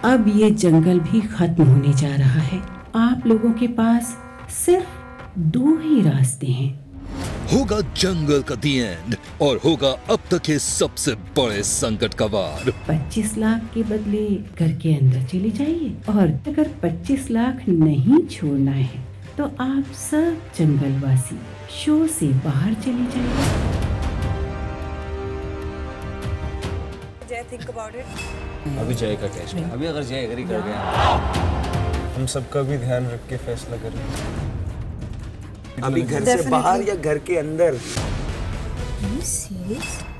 अब ये जंगल भी खत्म होने जा रहा है। आप लोगों के पास सिर्फ 2 ही रास्ते हैं। होगा जंगल का दी एंड और होगा अब तक के सबसे बड़े संकट का वार। 25 लाख के बदले घर के अंदर चले जाइए, और अगर 25 लाख नहीं छोड़ना है तो आप सब जंगलवासी शो से बाहर चले जाइए। जय, थिंक अबाउट इट। अभी जय का टेस्ट है। अभी अगर जय एग्री कर गया, हम सबका भी ध्यान रख के फैसला करें। अभी घर से बाहर या घर के अंदर? Are you serious?